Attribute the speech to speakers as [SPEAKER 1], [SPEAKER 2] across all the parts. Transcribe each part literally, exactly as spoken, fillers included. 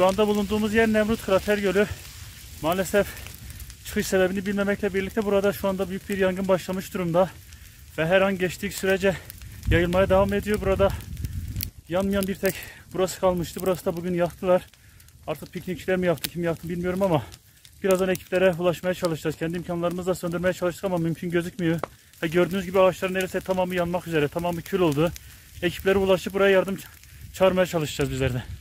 [SPEAKER 1] Şu anda bulunduğumuz yer Nemrut Krater Gölü. Maalesef çıkış sebebini bilmemekle birlikte burada şu anda büyük bir yangın başlamış durumda. Ve her an geçtiği sürece yayılmaya devam ediyor. Burada yanmayan bir tek burası kalmıştı. Burası da bugün yaktılar. Artık piknikçiler mi yaktı, kim yaktı bilmiyorum ama birazdan ekiplere ulaşmaya çalışacağız. Kendi imkanlarımızla söndürmeye çalıştık ama mümkün gözükmüyor. Ve gördüğünüz gibi ağaçların neredeyse tamamı yanmak üzere, tamamı kül oldu. Ekiplere ulaşıp buraya yardım çağırmaya çalışacağız bizler de.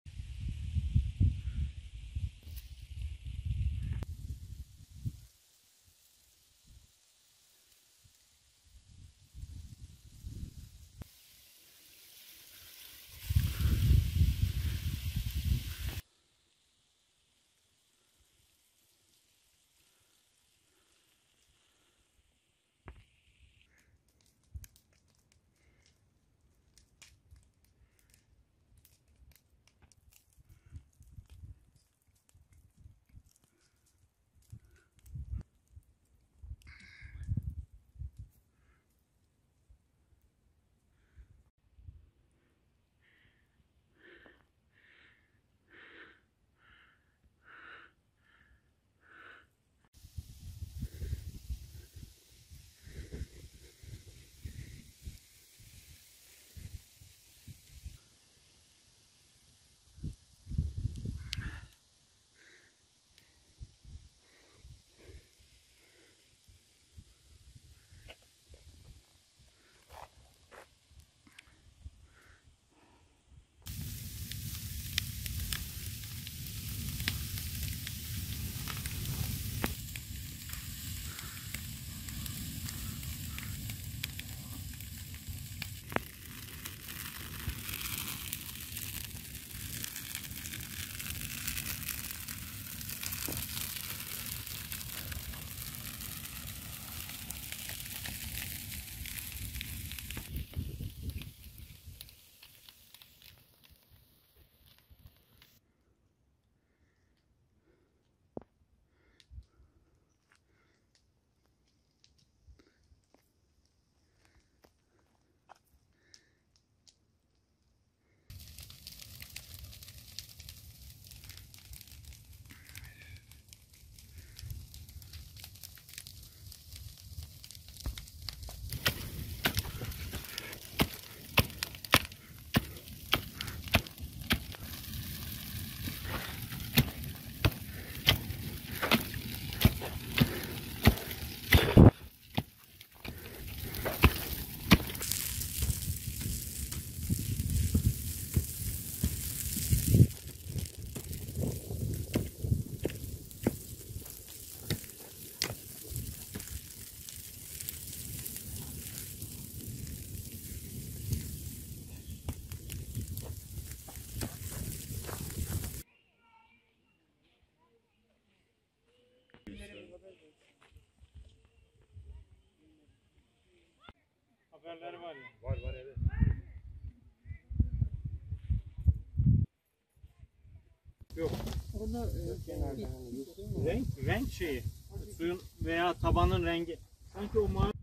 [SPEAKER 2] Haberleri var ya.
[SPEAKER 3] Var var evet.
[SPEAKER 2] Yok.
[SPEAKER 4] Onu
[SPEAKER 2] Renk renk şeyi. Suyun veya tabanın rengi. Sanki o mavi